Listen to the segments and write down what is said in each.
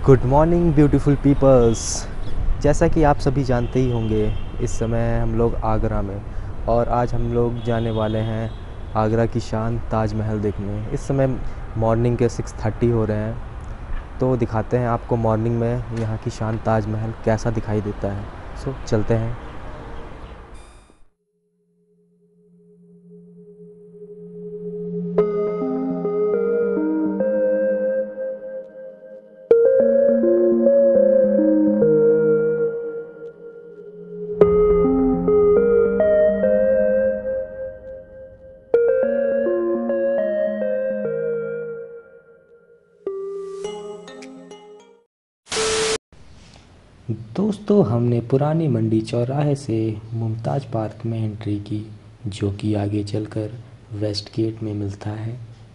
Good morning beautiful peoples. जैसा कि आप सभी जानते ही होंगे, इस समय हम लोग आगरा में, और आज हम लोग जाने वाले हैं आगरा की शान ताजमहल देखने। इस समय मॉर्निंग के 6:30 हो रहे हैं, तो दिखाते हैं आपको मॉर्निंग में यहाँ की शान ताजमहल कैसा दिखाई देता है। सो चलते हैं। दोस्तों, हमने पुरानी मंडी चौराहे से मुमताज़ पार्क में एंट्री की, जो कि आगे चलकर वेस्ट गेट में मिलता है।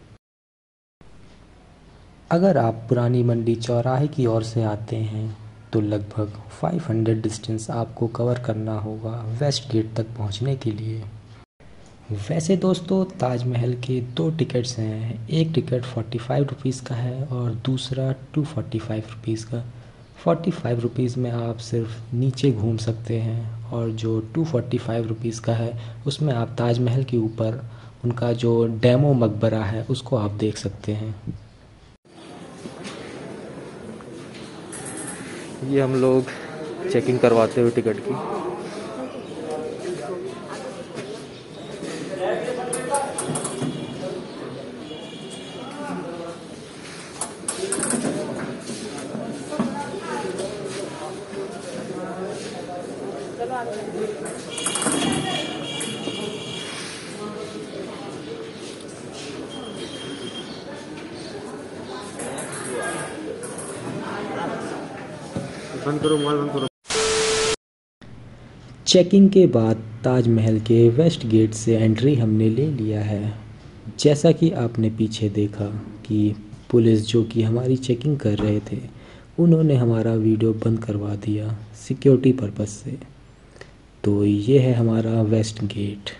अगर आप पुरानी मंडी चौराहे की ओर से आते हैं तो लगभग 500 डिस्टेंस आपको कवर करना होगा वेस्ट गेट तक पहुंचने के लिए। वैसे दोस्तों, ताजमहल के 2 टिकट्स हैं। एक टिकट 45 रुपीज़ का है और दूसरा 245 रुपीज़ का। 45 रुपीज़ में आप सिर्फ नीचे घूम सकते हैं, और जो 245 रुपीज़ का है उसमें आप ताजमहल के ऊपर उनका जो डेमो मकबरा है उसको आप देख सकते हैं। ये हम लोग चेकिंग करवाते हुए टिकट की। बंद करो, मोबाइल बंद करो। चेकिंग के बाद ताजमहल के वेस्ट गेट से एंट्री हमने ले लिया है। जैसा कि आपने पीछे देखा कि पुलिस जो कि हमारी चेकिंग कर रहे थे, उन्होंने हमारा वीडियो बंद करवा दिया सिक्योरिटी पर्पस से। तो ये है हमारा वेस्ट गेट।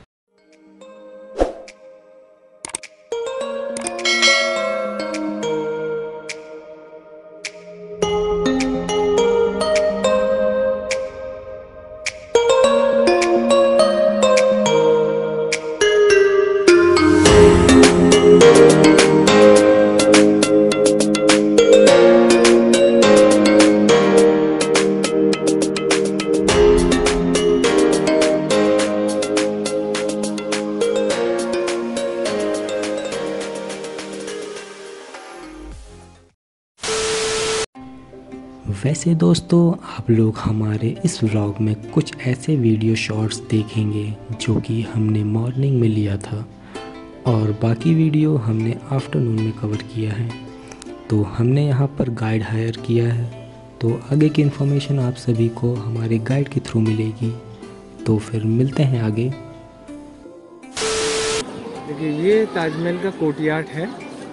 वैसे दोस्तों, आप लोग हमारे इस व्लॉग में कुछ ऐसे वीडियो शॉट्स देखेंगे जो कि हमने मॉर्निंग में लिया था, और बाकी वीडियो हमने आफ्टरनून में कवर किया है। तो हमने यहाँ पर गाइड हायर किया है, तो आगे की इन्फॉर्मेशन आप सभी को हमारे गाइड के थ्रू मिलेगी। तो फिर मिलते हैं आगे। देखिए, ये ताजमहल का कोर्टयार्ड है।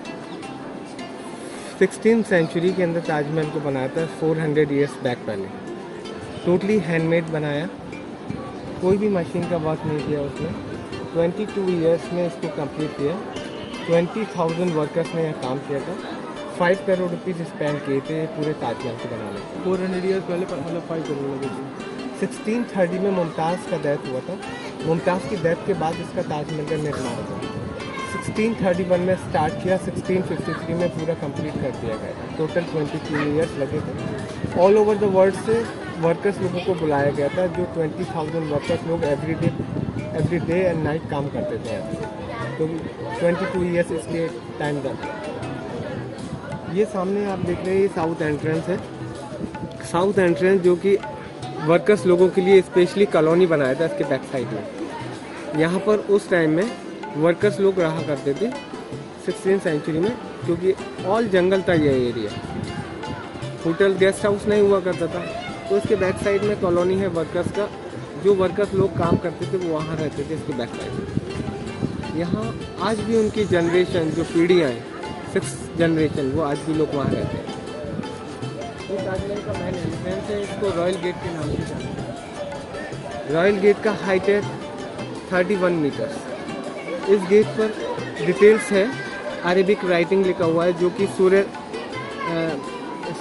16th सेंचुरी के अंदर ताजमहल को बनाया था, 400 ईयर्स बैक पहले। टोटली हैंडमेड बनाया, कोई भी मशीन का वर्क नहीं किया उसमें। 22 ईयर्स में इसको कंप्लीट किया। 20,000 वर्कर्स ने यहाँ काम किया था। 5 करोड़ रुपीज़ स्पेंड किए थे पूरे ताजमहल को बनाने में। 400 ईयर्स पहले मतलब 5 करोड़ लगे थे। 1630 में मुमताज़ का डेथ हुआ था। मुमताज़ की डेथ के बाद इसका ताजमहल का निर्माण हुआ। 1631 में स्टार्ट किया, 1653 में पूरा कंप्लीट कर दिया गया था। टोटल 22 ईयर्स लगे थे। ऑल ओवर द वर्ल्ड से वर्कर्स लोगों को बुलाया गया था, जो 20,000 वर्कर्स लोग एवरी डे एंड नाइट काम करते थे। तो 22 ईयर्स इसलिए टाइम लगा। ये सामने आप देख रहे हैं, ये साउथ एंट्रेंस है। साउथ एंट्रेंस जो कि वर्कर्स लोगों के लिए स्पेशली कॉलोनी बनाया था इसके बैक साइड में। यहाँ पर उस टाइम में वर्कर्स लोग रहा करते थे 16th सेंचुरी में, क्योंकि ऑल जंगल था ये एरिया। होटल गेस्ट हाउस नहीं हुआ करता था, तो इसके बैक साइड में कॉलोनी है वर्कर्स का। जो वर्कर्स लोग काम करते थे वो वहाँ रहते थे इसके बैक साइड में। यहाँ आज भी उनकी जनरेशन, जो पीढ़ियाँ हैं, 6th जनरेशन, वो आज भी लोग वहाँ रहते हैं। ये ताजमहल का मेन एंट्रेंस है, इसको रॉयल गेट के नाम से जानते हैं। रॉयल गेट का हाइट है 31 मीटर्स। इस गेट पर डिटेल्स है, अरेबिक राइटिंग लिखा हुआ है, जो कि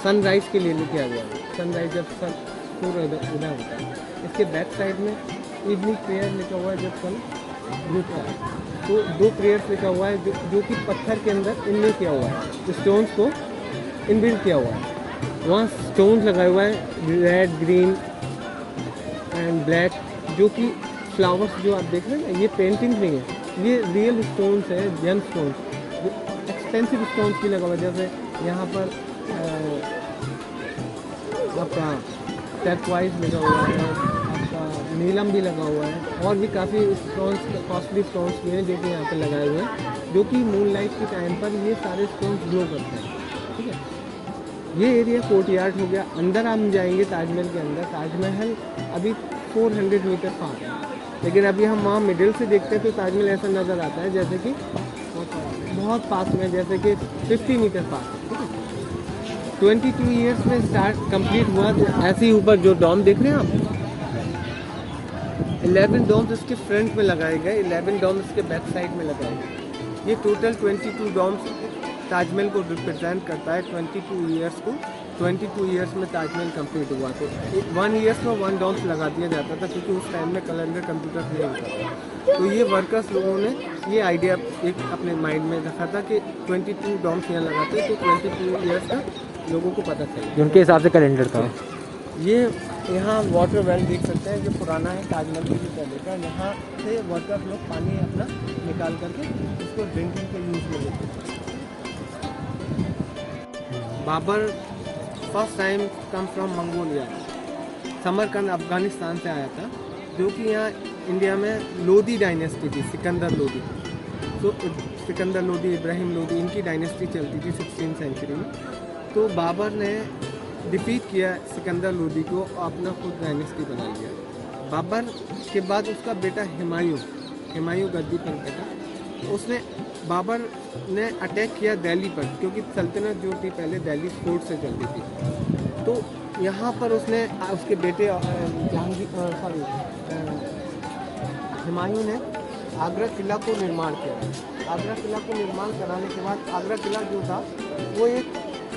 सनराइज के लिए किया गया है। सनराइज जब सन सूर्य उदय होता है। इसके बैक साइड में इवनिंग प्रेयर लिखा हुआ है जब सन डूबता है। तो 2 प्रेयर्स लिखा हुआ है जो कि पत्थर के अंदर इनबिल्ट किया हुआ है, स्टोन्स को इनबिल्ट किया हुआ है। वहाँ स्टोन्स लगाए हुआ है रेड, ग्रीन एंड ब्लैक, जो कि फ्लावर्स जो आप देख रहे हैं ना, ये पेंटिंग नहीं है, ये रियल स्टोन्स है, जेम स्टोन्स, एक्सपेंसिव स्टोन्स भी लगा हुआ है। जैसे यहाँ पर आपका टर्क्वाइज लगा हुआ है, आपका नीलम भी लगा हुआ है, और भी काफ़ी स्टोन्स, कॉस्टली स्टोन्स भी हैं जो कि यहाँ पे लगाए हुए हैं, जो कि मूनलाइट के टाइम पर ये सारे स्टोन्स ग्लो करते हैं। ठीक है, ये एरिया कोर्टयार्ड हो गया। अंदर हम जाएंगे ताजमहल के अंदर। ताजमहल अभी 400 मीटर पार है, लेकिन अभी हम वहाँ मिडिल से देखते हैं तो ताजमहल ऐसा नज़र आता है जैसे कि बहुत पास में, जैसे कि 50 मीटर पास। ठीक है, 22 ईयर्स में स्टार्ट कंप्लीट हुआ। तो ऐसे ही ऊपर जो डॉम देख रहे हैं आप, 11 डॉम्स इसके फ्रंट में लगाए गए, 11 डॉम्स इसके बैक साइड में लगाए गए। ये टोटल 22 डॉम्स ताजमहल को रिप्रेजेंट करता है। 22 ईयर्स को 22 ईयर्स में ताजमहल कंप्लीट हुआ। तो 1 ईयर्स में 1 डॉम्स लगा दिया जाता था, क्योंकि उस टाइम में कैलेंडर कंप्यूटर नहीं होता था। तो ये वर्कर्स लोगों ने ये आइडिया एक अपने माइंड में रखा था कि 22 डॉम्स यहाँ लगाते, तो 22 ईयर्स का लोगों को पता चले, उनके हिसाब से कैलेंडर था। ये यहाँ वाटर वेल देख सकते हैं जो पुराना है ताजमहल के भी पहले का। यहाँ से वर्कर्स लोग पानी अपना निकाल करके इसको ड्रिंकिंग के यूज़ में लेते हैं। Babur first time come from Mongolia, Samarkand Afghanistan से आया था, जो कि यहाँ इंडिया में लोदी डायनेस्टी थी, सिकंदर लोदी। तो सिकंदर लोदी, इब्राहिम लोदी, इनकी डायनेस्टी चलती थी 16वीं सेंचुरी में। तो बाबर ने डिफीट किया सिकंदर लोदी को, अपना खुद डायनेस्टी बना लिया। बाबर के बाद उसका बेटा हुमायूं गद्दी पर बैठा। उसने बाबर ने अटैक किया दिल्ली पर, क्योंकि सल्तनत जो थी पहले दिल्ली फोर्ट से चलती थी। तो यहाँ पर उसने उसके बेटे हुमायूं ने आगरा किला को निर्माण किया। आगरा किला को निर्माण कराने के बाद आगरा किला जो था वो एक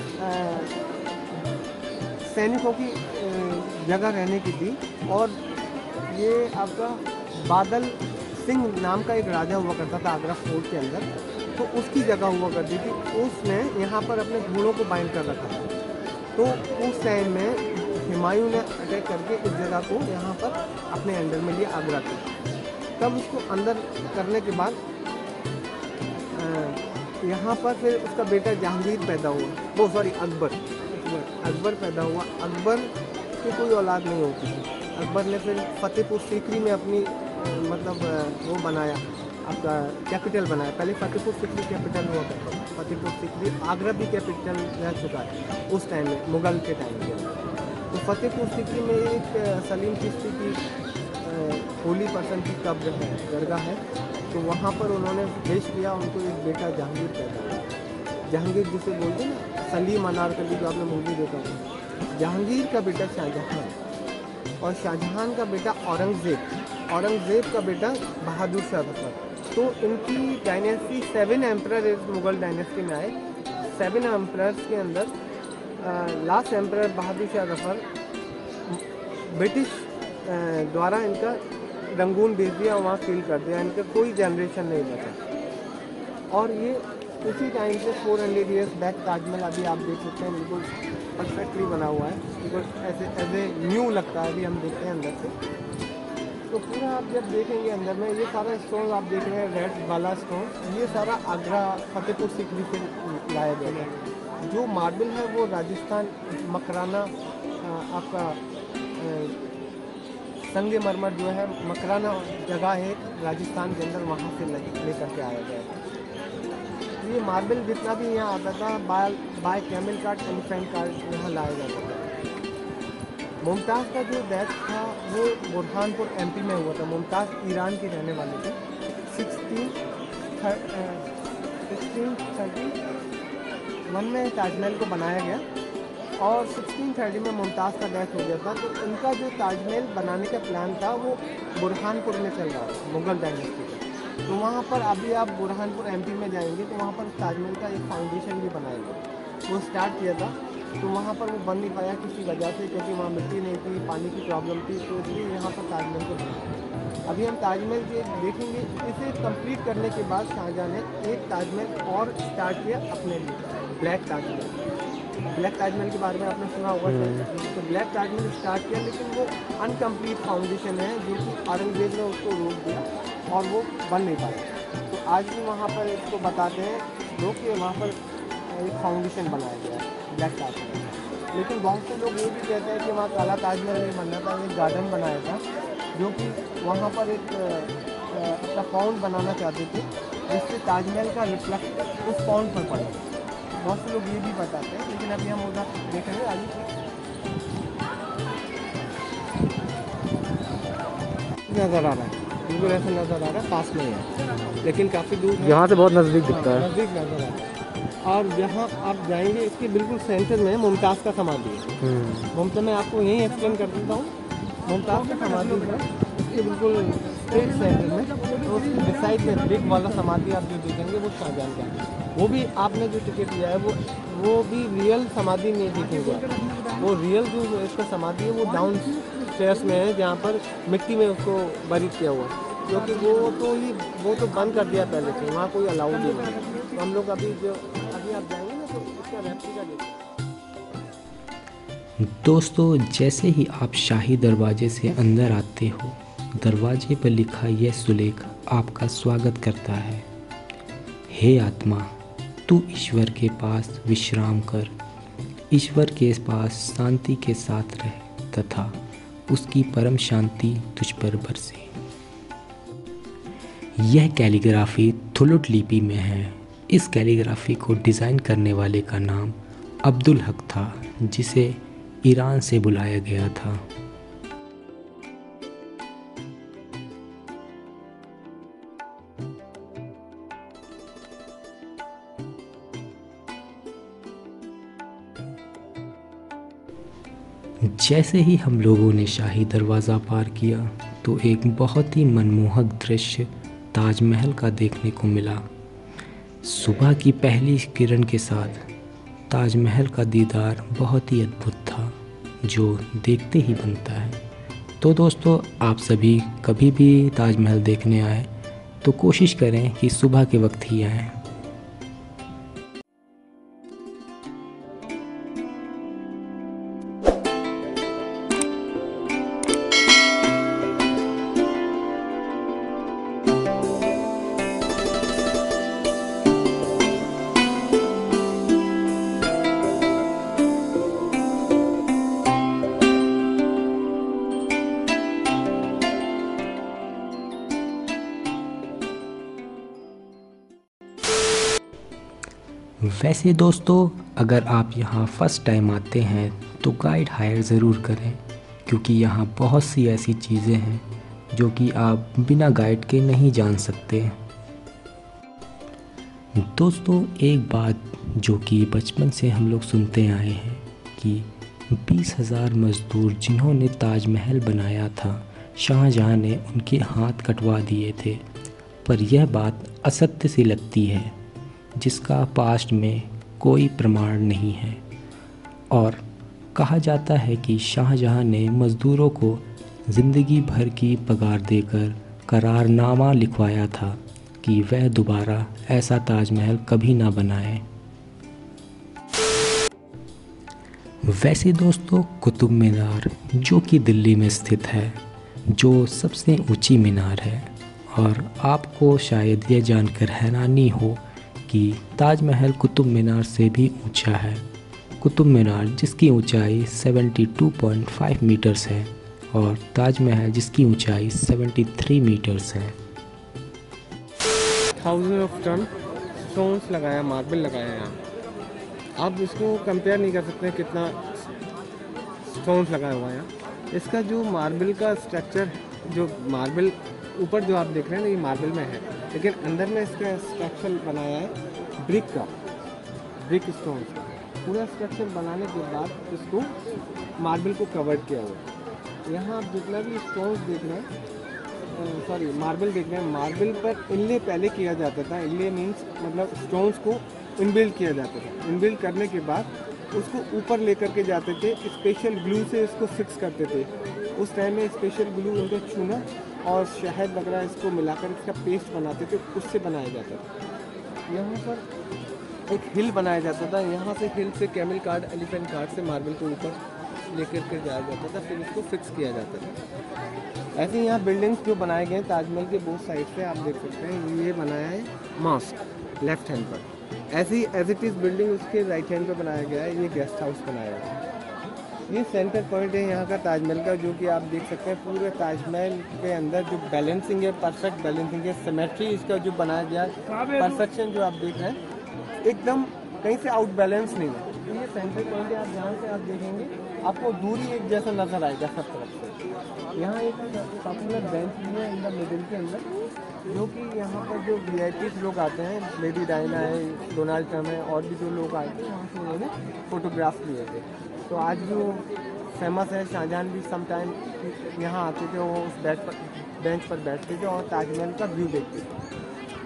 सैनिकों की जगह रहने की थी। और ये आपका बादल सिंह नाम का एक राजा हुआ करता था आगरा फोर्ट के अंदर, तो उसकी जगह हुआ करती थी। उसने यहाँ पर अपने घोड़ों को बाइंड कर रखा था। तो उस टाइम में हुमायूं ने अटैक करके इस जगह को यहाँ पर अपने अंडर में लिया, आगरा को। तब उसको अंदर करने के बाद यहाँ पर फिर उसका बेटा जहांगीर पैदा हुआ, वो सॉरी अकबर पैदा हुआ। अकबर की कोई औलाद नहीं होती थी। अकबर ने फिर फतेहपुर सीकरी में अपनी वो बनाया, आपका कैपिटल बनाया। पहले फतेहपुर सीकरी कैपिटल हुआ करता था। फतेहपुर सीकरी आगरा भी कैपिटल रह चुका है उस टाइम में, मुगल के टाइम के अंदर। तो फतेहपुर सीकरी में एक सलीम चिश्ती की होली पर्सन की कब्र है, दरगाह है। तो वहाँ पर उन्होंने पेश किया, उनको एक बेटा जहांगीर पैदा हुआ। जहांगीर जिसे बोलते हैं ना, सलीम अनारकली जो आपने मूवी देखा था। जहांगीर का बेटा शाहजहां, और शाहजहां का बेटा औरंगज़ेब का बेटा बहादुर शाह जफर। तो इनकी डायनेस्टी 7 एम्परर इस मुग़ल डायनेस्टी में आए। 7 एम्परर्स के अंदर last emperor Bahadur Shah Zafar British द्वारा इनका रंगून भेज दिया, वहाँ सील कर दिया। इनका कोई जनरेशन नहीं बचा। और ये उसी टाइम से 400 ईयर्स बैक ताजमहल अभी आप देख सकते हैं, बिल्कुल परफेक्टली बना हुआ है, बिल्कुल ऐसे एज न्यू लगता है। अभी हम देखते हैं अंदर से, तो पूरा आप जब देखेंगे अंदर में, ये सारा स्टोन आप देख रहे हैं, रेड वाला स्टोन, ये सारा आगरा फतेहपुर सीकरी से लाया गया है। जो मार्बल है वो राजस्थान मकराना, आपका संगमरमर जो है मकराना जगह है राजस्थान के अंदर, वहाँ से लेकर के आया गया है। ये मार्बल जितना भी यहाँ आता था by camel cart, elephant cart यहाँ लाया जाता था। मुमताज़ का जो डेथ था वो बुरहानपुर एमपी में हुआ था। मुमताज़ ईरान की रहने वाली थी। 1631 में ताजमहल को बनाया गया, और 1630 में मुमताज़ का डेथ हो गया था। तो उनका जो ताजमहल बनाने का प्लान था वो बुरहानपुर में चल रहा था, मुग़ल डायनेस्टी का। तो वहाँ पर अभी आप बुरहानपुर एमपी में जाएंगे तो वहाँ पर ताजमहल का एक फाउंडेशन भी बनाया गया, वो स्टार्ट किया था तो वहाँ पर वो बन नहीं पाया किसी वजह से, क्योंकि वहाँ मिट्टी नहीं थी, पानी की प्रॉब्लम थी, तो इसलिए यहाँ पर ताजमहल को बनाया। अभी हम ताजमहल के देखेंगे। इसे कंप्लीट करने के बाद शाहजहाँ ने एक ताजमहल और स्टार्ट किया अपने लिए, ब्लैक ताजमहल। ब्लैक ताजमहल के बारे में आपने सुना होगा शायद। तो ब्लैक ताजमहल स्टार्ट किया, लेकिन वो अनकम्प्लीट फाउंडेशन है, जो कि औरंगजेब ने उसको रोक दिया और वो बन नहीं पाया। तो आज भी वहाँ पर इसको बताते हैं लोग कि वहाँ पर एक फाउंडेशन बनाया गया है ब्लैक ताजमहल। लेकिन बहुत से लोग ये भी कहते हैं कि वहाँ काला ताजमहल नहीं बनना था, एक गार्डन बनाया था, जो कि वहाँ पर एक अपना पाउंड बनाना चाहते थे, जिससे ताजमहल का रिफ्लेक्ट उस पाउंड पर पड़े। बहुत से लोग ये भी बताते हैं, लेकिन अभी हम उधर देखेंगे आगे। नज़र आ रहा है, बिल्कुल ऐसा नज़र आ रहा है, पास में ही है, लेकिन काफ़ी दूर है। यहाँ से बहुत नज़दीक दिखता है। नज़दीक नज़र आ रहा है। और यहाँ आप जाएंगे, इसके बिल्कुल सेंटर में मुमताज़ का समाधि है। मुमताज़, मैं आपको यहीं एक्सप्लेन कर देता हूँ। मुमताज़ का समाधि है इसके बिल्कुल स्ट्रेट सेंटर में, तो उसके डिसाइड में ब्रिक वाला समाधि आप जो देखेंगे वो शाहजहाँ का है। वो भी आपने जो टिकट लिया है वो भी रियल समाधि नहीं दिखेंगे। वो रियल जो इसका समाधि है वो डाउन स्टेयर्स में है, जहाँ पर मिट्टी में उसको बरीद किया हुआ है, क्योंकि वो तो बंद कर दिया पहले से, वहाँ कोई अलाउड नहीं है। तो हम लोग अभी आप जाएंगे ना, तो उसका रेप्लिका देखेंगे। दोस्तों, जैसे ही आप शाही दरवाजे से अंदर आते हो, दरवाजे पर लिखा यह सुलेख आपका स्वागत करता है। हे आत्मा, तू ईश्वर के पास विश्राम कर, ईश्वर के पास शांति के साथ रह तथा उसकी परम शांति तुझ पर बरसे। यह कैलीग्राफी थुलुट लिपि में है। इस कैलीग्राफी को डिज़ाइन करने वाले का नाम अब्दुल हक था, जिसे ईरान से बुलाया गया था। जैसे ही हम लोगों ने शाही दरवाज़ा पार किया तो एक बहुत ही मनमोहक दृश्य ताजमहल का देखने को मिला। सुबह की पहली किरण के साथ ताजमहल का दीदार बहुत ही अद्भुत था, जो देखते ही बनता है। तो दोस्तों, आप सभी कभी भी ताजमहल देखने आए तो कोशिश करें कि सुबह के वक्त ही आएँ। वैसे दोस्तों, अगर आप यहाँ फर्स्ट टाइम आते हैं तो गाइड हायर ज़रूर करें, क्योंकि यहाँ बहुत सी ऐसी चीज़ें हैं जो कि आप बिना गाइड के नहीं जान सकते। दोस्तों, एक बात जो कि बचपन से हम लोग सुनते आए हैं कि 20,000 मज़दूर जिन्होंने ताजमहल बनाया था, शाहजहाँ ने उनके हाथ कटवा दिए थे, पर यह बात असत्य सी लगती है, जिसका पास्ट में कोई प्रमाण नहीं है। और कहा जाता है कि शाहजहाँ ने मज़दूरों को ज़िंदगी भर की पगार देकर करारनामा लिखवाया था कि वह दोबारा ऐसा ताजमहल कभी ना बनाए। वैसे दोस्तों, कुतुब मीनार जो कि दिल्ली में स्थित है, जो सबसे ऊंची मीनार है, और आपको शायद यह जानकर हैरानी हो कि ताजमहल कुतुब मीनार से भी ऊंचा है। कुतुब मीनार जिसकी ऊंचाई 72.5 मीटर्स है और ताजमहल जिसकी ऊंचाई 73 मीटर्स है। 1000 ऑफ टन स्टोन्स लगाया, मार्बल लगाया यहाँ। आप इसको कंपेयर नहीं कर सकते कितना स्टोन्स लगाया हुआ है यहाँ। इसका जो मार्बल का स्ट्रक्चर, जो मार्बल ऊपर जो आप देख रहे हैं ना, ये मार्बल में है, लेकिन अंदर में इसका स्ट्रक्चर बनाया है ब्रिक का, ब्रिक स्टोन का। पूरा स्ट्रक्चर बनाने के बाद इसको मार्बल को कवर किया हुआ है। यहाँ आप जितना भी स्टोन्स देख रहे हैं, मार्बल देख रहे हैं, मार्बल पर इनले पहले किया जाता था। इनले मीन्स मतलब स्टोन्स को इनबिल्ड किया जाता था। इनबिल्ड करने के बाद उसको ऊपर लेकर के जाते थे, स्पेशल ग्लू से इसको फिक्स करते थे। उस टाइम में स्पेशल ग्लू उनको चूना और शहद वगैरह इसको मिलाकर इसका पेस्ट बनाते थे, उससे बनाया जाता था। यहाँ पर एक हिल बनाया जाता था, यहाँ से हिल से कैमल कार्ड, एलिफेंट कार्ड से मार्बल को ऊपर लेकर के जाया जाता था, फिर इसको फिक्स किया जाता था। ऐसे ही यहाँ बिल्डिंग्स जो बनाए गए हैं ताजमहल के बोथ साइड से आप देख सकते हैं, ये बनाया है मॉस्क लेफ्ट हैंड पर, ऐसी एज इट इज़ बिल्डिंग उसके राइट हैंड पे बनाया गया है, ये गेस्ट हाउस बनाया गया है। ये सेंटर पॉइंट है यहाँ का ताजमहल का, जो कि आप देख सकते हैं पूरे ताजमहल के अंदर जो बैलेंसिंग है, परफेक्ट बैलेंसिंग है, सिमेट्री इसका जो बनाया गया परफेक्शन जो आप देख रहे हैं एकदम कहीं से आउट बैलेंस नहीं है। तो ये सेंटर पॉइंट है, आप जहाँ से आप देखेंगे आपको दूरी एक जैसा नजर आएगा सब तरफ से। यहाँ एक पॉपुलर बेंच भी है इन द मिडिल के अंदर, जो कि यहाँ पर जो VIP लोग आते हैं, लेडी डायना है, डोनाल्ड ट्रम्प है, और भी जो लोग आए थे वहाँ से उन्होंने फोटोग्राफ लिए थे। तो आज भी वो फेमस है, शाहजहां भी सम टाइम यहाँ आते थे, वो उस बेंच पर बैठते थे और ताजमहल का व्यू देखते थे।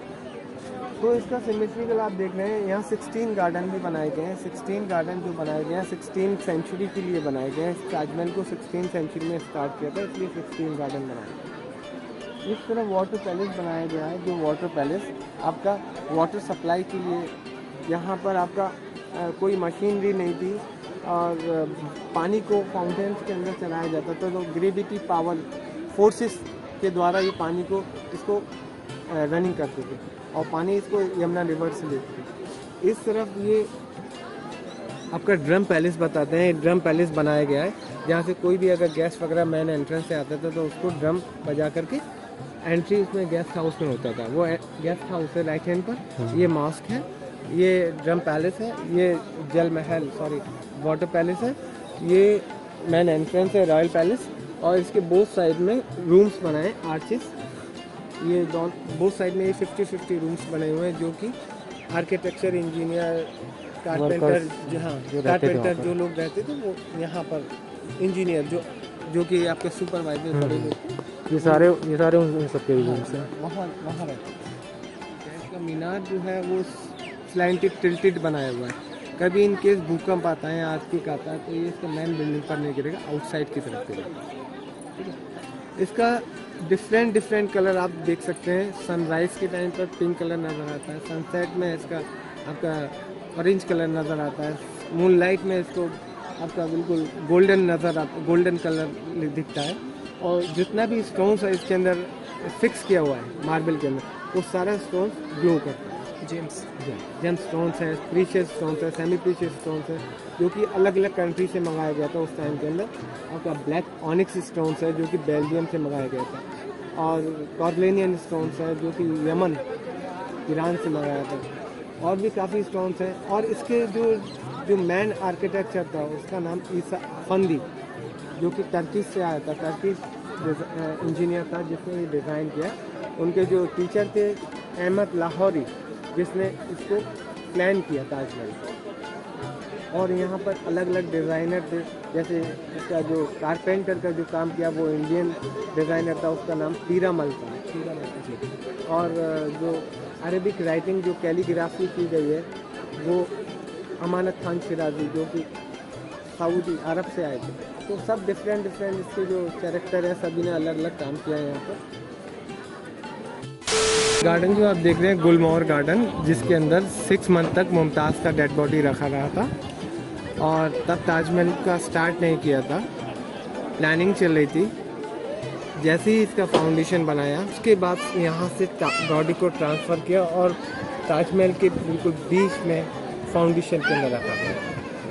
तो इसका सिमेट्रिकल आप देख रहे हैं, यहाँ 16 गार्डन भी बनाए गए हैं। 16 गार्डन जो बनाए गए हैं 16 सेंचुरी के लिए बनाए गए हैं। ताजमहल को 16 सेंचुरी में स्टार्ट किया था, इसलिए 16 गार्डन बनाए गए। इस तरह वाटर पैलेस बनाया गया है, जो वाटर पैलेस आपका वाटर सप्लाई के लिए, यहाँ पर आपका कोई मशीनरी नहीं थी और पानी को फाउंटेन्स के अंदर चलाया जाता था, तो ग्रेविटी पावर फोर्सेस के द्वारा ये पानी को इसको रनिंग करते थे और पानी इसको यमुना रिवर से लेते थे। इस तरफ ये आपका ड्रम पैलेस बताते हैं, ड्रम पैलेस बनाया गया है, जहाँ से कोई भी अगर गेस्ट वगैरह मेन एंट्रेंस से आता था तो उसको ड्रम बजा करके एंट्री उसमें गेस्ट हाउस में होता था। वो गेस्ट हाउस है राइट हैंड पर, ये मॉस्क है, ये ड्रम पैलेस है, ये जल महल वाटर पैलेस है, ये मेन एंट्रेंस है रॉयल पैलेस, और इसके बोथ साइड में रूम्स बनाए आर्चेस, ये बोथ साइड में ये 50-50 रूम्स बने हुए हैं, जो कि आर्किटेक्चर, इंजीनियर, कारपेंटर, कारपेंटर जो लोग रहते थे वो यहाँ पर, इंजीनियर जो कि आपके सुपरवाइजर बड़े लोग, ये सारे उन सबके रूम्स हैं। वहाँ रहते हैं। इसका मीनार जो है वो स्लैंटेड टिल्टेड बनाया हुआ है, कभी इन केस भूकंप आता है, आर्थिक आता है, तो ये इसका मेन बिल्डिंग पर नहीं गिरेगा, आउटसाइड की तरफ गिरेगा। ठीक है, इसका डिफरेंट कलर आप देख सकते हैं। सनराइज के टाइम पर पिंक कलर नज़र आता है, सनसेट में इसका आपका ऑरेंज कलर नज़र आता है, मूनलाइट में इसको आपका बिल्कुल गोल्डन कलर दिखता है। और जितना भी स्टोन्स है इसके अंदर फिक्स किया हुआ है मार्बल के अंदर, वो सारा स्टोन्स ग्लो करता है। जेम स्टोन्स है, प्रीशियस स्टोन्स है, सेमी प्रीशियस स्टोन्स है, जो कि अलग अलग कंट्री से मंगाया गया था उस टाइम के अंदर। आपका ब्लैक ऑनिक्स स्टोन्स है, जो कि बेल्जियम से मंगाया गया था, और कॉर्लेनियन स्टोन्स है, जो कि यमन, ईरान से मंगाया था, और भी काफ़ी स्टोन्स हैं। और इसके जो मैन आर्किटेक्चर था उसका नाम ईसा फंदी, जो कि टर्की से आया था, टर्की इंजीनियर था जिसने ये डिज़ाइन किया। उनके जो टीचर थे अहमद लाहौरी, जिसने इसको प्लान किया ताजमहल। और यहाँ पर अलग अलग डिज़ाइनर थे, जैसे इसका जो कारपेंटर का जो काम किया वो इंडियन डिज़ाइनर था, उसका नाम पीरामल था। और जो अरबिक राइटिंग जो कैलीग्राफी की गई है वो अमानत खान शिराजी, जो कि सऊदी अरब से आए थे। तो सब डिफरेंट इसके जो कैरेक्टर है सभी ने अलग अलग काम किया है यहाँ पर। गार्डन जो आप देख रहे हैं गुलमोहर गार्डन, जिसके अंदर 6 मंथ तक मुमताज़ का डेड बॉडी रखा रहा था, और तब ताजमहल का स्टार्ट नहीं किया था, प्लानिंग चल रही थी। जैसे ही इसका फाउंडेशन बनाया उसके बाद यहाँ से बॉडी को ट्रांसफ़र किया और ताजमहल के बिल्कुल बीच में फाउंडेशन के अंदर रखा था।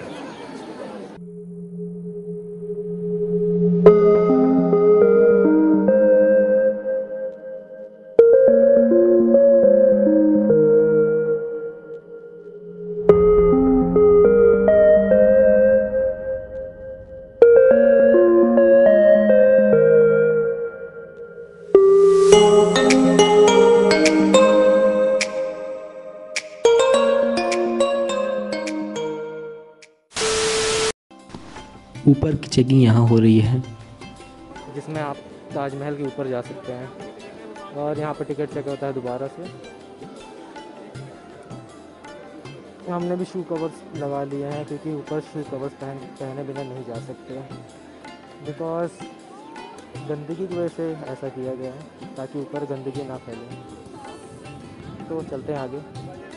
ऊपर की चेकिंग यहाँ हो रही है, जिसमें आप ताजमहल के ऊपर जा सकते हैं, और यहाँ पर टिकट चेक होता है दोबारा से। हमने भी शू कवर्स लगा लिए हैं क्योंकि ऊपर शू कवर्स पहने बिना नहीं जा सकते, बिकॉज गंदगी की वजह से ऐसा किया गया है ताकि ऊपर गंदगी ना फैले। तो चलते हैं आगे।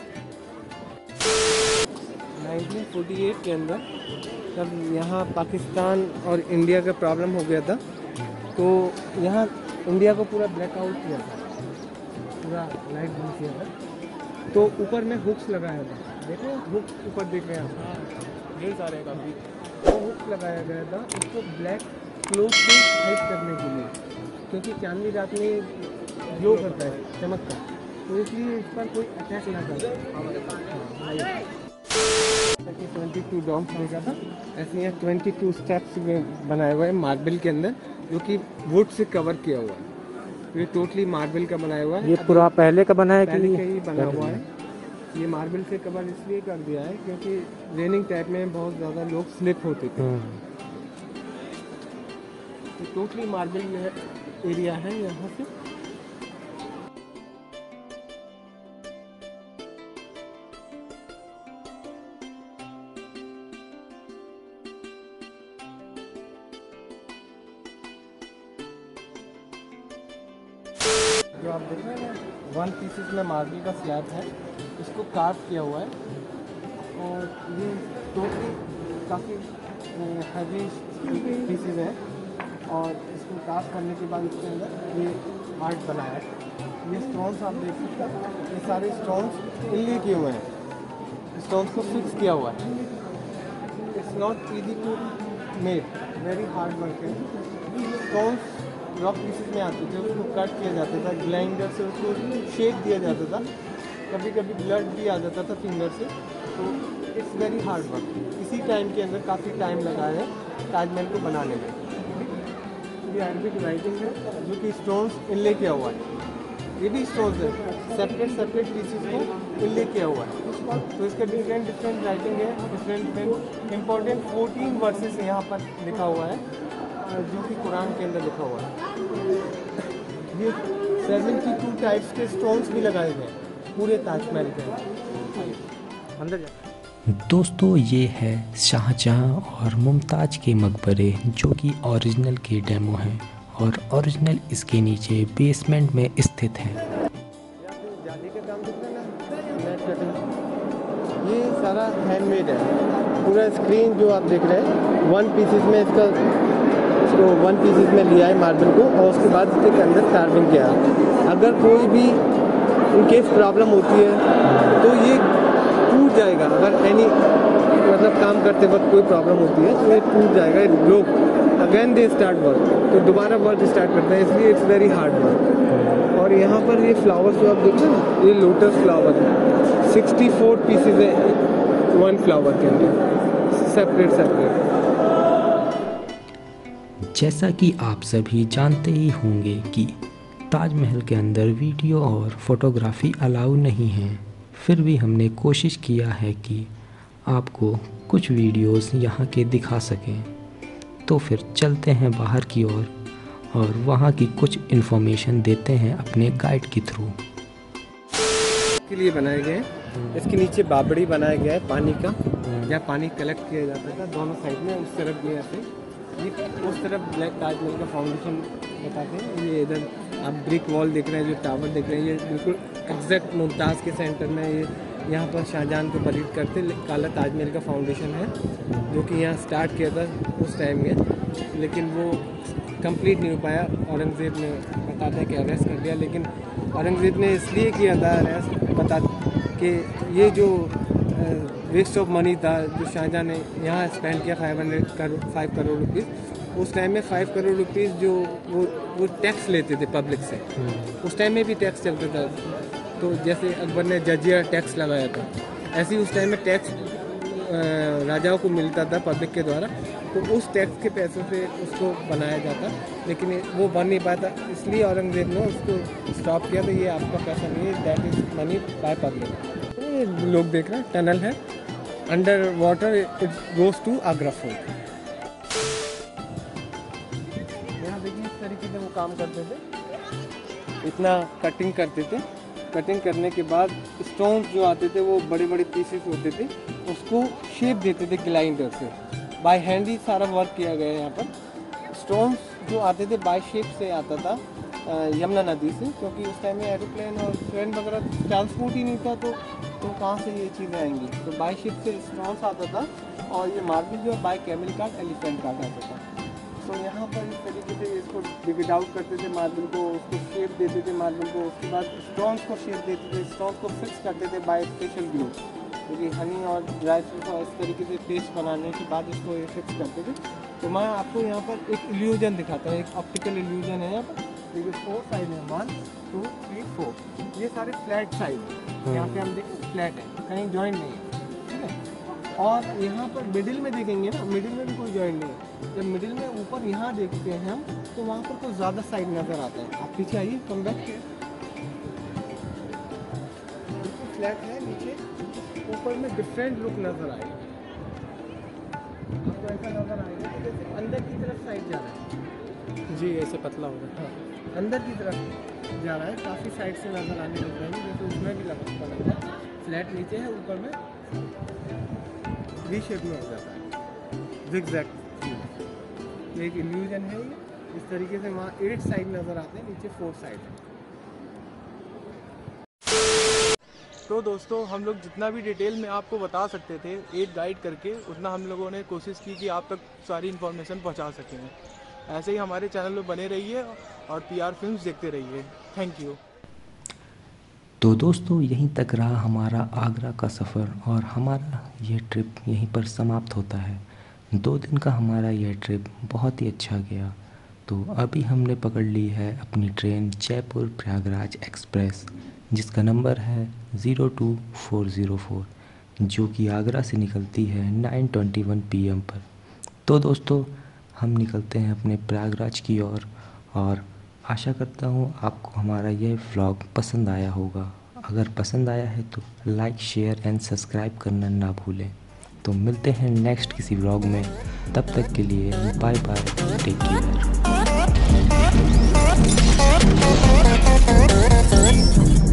1948 के अंदर जब यहाँ पाकिस्तान और इंडिया का प्रॉब्लम हो गया था, तो यहाँ इंडिया को पूरा ब्लैकआउट किया था, पूरा लाइट बंद किया था, तो ऊपर में हुक्स लगाया था। देख रहे हैं हुक्स ऊपर देख रहे हैं आप, ढेर सारे काफ़ी, वो हुक्स लगाया गया था उसको ब्लैक क्लोथ से हाइड करने के लिए, क्योंकि चांदनी रात में ग्लो करता है, चमकता है, तो इसलिए इस पर कोई अटैक ना करे। 22 डॉम्स देखा था, ऐसे यहाँ 22 स्टेप्स बनाए हुए हैं मार्बल के अंदर, जो कि वुड से कवर किया हुआ है। ये टोटली मार्बल का बनाया हुआ है। ये पूरा पहले का बना है कि पहले का ही बना हुआ है। ये मार्बल से कवर इसलिए कर दिया है क्योंकि रेनिंग टाइम में बहुत ज़्यादा लोग स्लिप होते थे। तो टोटली मार्बल एरिया है यहाँ से। जो आप देख रहे हैं 1 पीसेस में मार्बल का स्लैब है, इसको कार्व किया हुआ है, और ये टोटली काफ़ी हैवी पीसेस हैं, और इसको कार्व करने के बाद इसके अंदर ये आर्ट बनाया है। ये स्टोन्स आप देख सकते हैं, ये सारे स्टोन्स इनले किए हुए हैं, स्टोन्स को फिक्स किया हुआ है। It's not easy to make, very hard work है। स्टोन्स रॉक पीसेस में आते थे, उसको कट किया जाता था, ग्राइंडर से उसको शेप दिया जाता था, कभी कभी ब्लड भी आ जाता था फिंगर से, तो इट्स वेरी हार्ड वर्क। इसी टाइम के अंदर काफ़ी टाइम लगा है ताजमहल को बनाने में। ये अरबिक राइटिंग है जो कि स्टोन्स इनले किया हुआ है, ये भी स्टोन्स है, सेपरेट पीसेस को इनले किया हुआ है, तो इसका डिफरेंट राइटिंग है, डिफरेंट इंपॉर्टेंट 14 वर्सेस यहाँ पर लिखा हुआ है, जो कि कुरान के अंदर लिखा हुआ है। ये 72 टाइप्स के स्टोन्स भी लगाए गए पूरे ताजमहल के अंदर जा। दोस्तों ये है शाहजहां और मुमताज़ के मकबरे, जो कि ओरिजिनल के डेमो हैं और ओरिजिनल इसके नीचे बेसमेंट में स्थित है। जाली का काम दिख रहा है ना, ये सारा हैंडमेड है। पूरा स्क्रीन जो आप देख रहे हैं 1 पीसेस में इसको 1 पीसेस में लिया है मार्बल को, और उसके बाद इसके अंदर कार्विंग किया। अगर कोई भी इनकेस प्रॉब्लम होती है तो ये टूट जाएगा, अगर एनी मतलब काम करते वक्त कोई प्रॉब्लम होती है तो ये टूट जाएगा, broke again they start work, तो दोबारा वर्क स्टार्ट करते हैं, इसलिए इट्स वेरी हार्ड वर्क। और यहाँ पर ये फ्लावर्स जो आप देख रहे हैं ना, ये लोटस फ्लावर है, 64 पीसेज है 1 फ्लावर के अंदर, सेपरेट। जैसा कि आप सभी जानते ही होंगे कि ताजमहल के अंदर वीडियो और फोटोग्राफी अलाउ नहीं है, फिर भी हमने कोशिश किया है कि आपको कुछ वीडियोस यहाँ के दिखा सकें। तो फिर चलते हैं बाहर की ओर और वहाँ की कुछ इन्फॉर्मेशन देते हैं अपने गाइड के थ्रू। के लिए बनाए गए हैं, इसके नीचे बाबड़ी बनाया गया है पानी का, जहाँ पानी कलेक्ट किया जाता था दोनों साइड में, उस तरफ ये ऐसे, ये उस तरफ ब्लैक ताजमहल का फाउंडेशन बताते हैं। ये इधर आप ब्रिक वॉल देख रहे हैं, जो टावर देख रहे हैं, ये बिल्कुल एग्जैक्ट मुमताज़ के सेंटर में ये यहाँ पर शाहजहां को बरीड करते काला ताजमहल का फाउंडेशन है, जो कि यहाँ स्टार्ट किया था उस टाइम में, लेकिन वो कंप्लीट नहीं हो पाया। औरंगज़ेब ने बताते हैं कि अरेस्ट कर दिया, लेकिन औरंगज़ेब ने इसलिए किया था अरेस्ट, बता कि ये जो वेस्ट ऑफ मनी था जो शाहजहां ने यहाँ स्पेंड किया 5 करोड़ रुपीज़, उस टाइम में 5 करोड़ रुपीज़ जो वो टैक्स लेते थे पब्लिक से, उस टाइम में भी टैक्स चलता था। तो जैसे अकबर ने जजिया टैक्स लगाया था, ऐसे ही उस टाइम में टैक्स राजाओं को मिलता था पब्लिक के द्वारा, तो उस टैक्स के पैसों से उसको बनाया जाता, लेकिन वो बन नहीं पाता, इसलिए औरंगज़ेब ने उसको स्टॉप किया। तो ये आपका पैसा नहीं है, that is money by public. लोग देख रहे हैं टनल है under water, it goes to Agra fort. यहाँ देखिए इस तरीके से वो काम करते थे, इतना कटिंग करते थे, कटिंग करने के बाद स्टोन्स जो आते थे वो बड़े बड़े पीसेस होते थे, उसको शेप देते थे ग्लाइंडर से। बाय हैंड ही सारा वर्क किया गया है यहाँ पर। स्टोन्स जो आते थे बाय शेप से आता था यमुना नदी से, क्योंकि उस टाइम में एरोप्लेन और ट्रेन वगैरह ट्रांसपोर्ट ही नहीं था, तो कहाँ से ये चीज़ें आएंगी। तो बाय शिप से स्टोन्स आता था, और ये मार्बल जो है by camel cart, elephant cart आता था। तो यहाँ पर इस तरीके से इसको डिविड आउट करते थे मार्बल को, उसको शेप देते थे मार्बल को, उसके बाद स्टोन्स को शेप देते थे, स्टोन्स को फिक्स करते थे बाय स्पेशल ग्लू, क्योंकि हनी और ड्राई फ्रूट और इस तरीके से पेस्ट बनाने के बाद इसको ये फिक्स करते थे। तो मैं आपको यहाँ पर एक इल्यूजन दिखाता हूँ, एक ऑप्टिकल इल्यूजन है यहाँ पर। देखिए 4 साइड है, 1 2 3 4, ये सारे फ्लैट साइड है। यहाँ पे हम देखें फ्लैट है, कहीं जॉइंट नहीं है, ठीक है। और यहाँ पर मिडिल में देखेंगे ना, मिडिल में भी कोई जॉइंट नहीं है। जब मिडिल में ऊपर यहाँ देखते हैं हम, तो वहाँ पर कुछ ज़्यादा साइड नज़र आता है। आप पीछे आइए, कम बैक के बिल्कुल फ्लैट है, नीचे ऊपर में डिफरेंट लुक नज़र आएगा। आपको ऐसा नज़र आएगा कि जैसे अंदर की तरफ साइड जा रहा है जी, ऐसे पतला हो रहा है। हाँ, अंदर की तरफ जा रहा है, काफ़ी साइड से नज़र आने लग रहे हैं। जैसे उसमें भी लगता है फ्लैट नीचे है, ऊपर में वी शेप में हो जाता है, जिगजैग। ये एक इल्यूजन है ये, इस तरीके से वहाँ 8 साइड नज़र आते हैं, नीचे 4 साइड है। तो दोस्तों, हम लोग जितना भी डिटेल में आपको बता सकते थे एक गाइड करके, उतना हम लोगों ने कोशिश की कि आप तक सारी इन्फॉर्मेशन पहुंचा सकें। ऐसे ही हमारे चैनल में बने रहिए और PR फिल्म्स देखते रहिए। Thank you. तो दोस्तों, यहीं तक रहा हमारा आगरा का सफ़र, और हमारा ये ट्रिप यहीं पर समाप्त होता है। 2 दिन का हमारा यह ट्रिप बहुत ही अच्छा गया। तो अभी हमने पकड़ ली है अपनी ट्रेन जयपुर प्रयागराज एक्सप्रेस, जिसका नंबर है 02404, जो कि आगरा से निकलती है 9:21 PM पर। तो दोस्तों, हम निकलते हैं अपने प्रयागराज की ओर, और आशा करता हूँ आपको हमारा यह व्लॉग पसंद आया होगा। अगर पसंद आया है तो लाइक, शेयर एंड सब्सक्राइब करना ना भूलें। तो मिलते हैं नेक्स्ट किसी व्लॉग में, तब तक के लिए बाय बाय, टेक केयर।